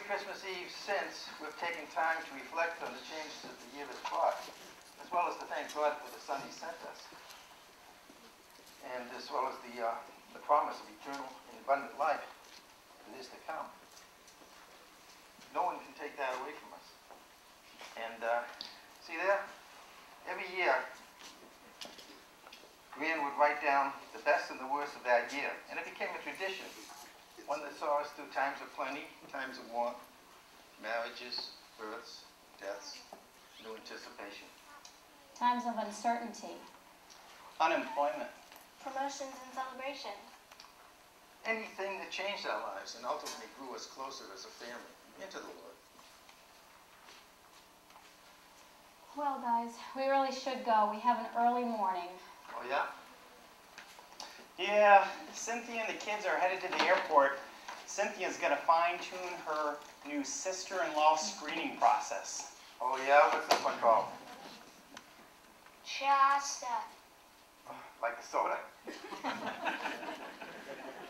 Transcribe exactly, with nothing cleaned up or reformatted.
Christmas Eve since, we've taken time to reflect on the changes that the year has brought, as well as to thank God for the Son He sent us, and as well as the, uh, the promise of eternal and abundant life that is to come. No one can take that away from us. And uh, see there? Every year, Gran would write down the best and the worst of that year, and it became a tradition, one that saw us through times of plenty, times of want, marriages, births, deaths, new anticipation. Times of uncertainty. Unemployment. Promotions and celebration. Anything that changed our lives and ultimately grew us closer as a family into the Lord. Well, guys, we really should go. We have an early morning. Oh, yeah? Yeah, Cynthia and the kids are headed to the airport. Cynthia's going to fine-tune her new sister-in-law screening process. Oh, yeah? What's this one called? Shasta. Like the soda.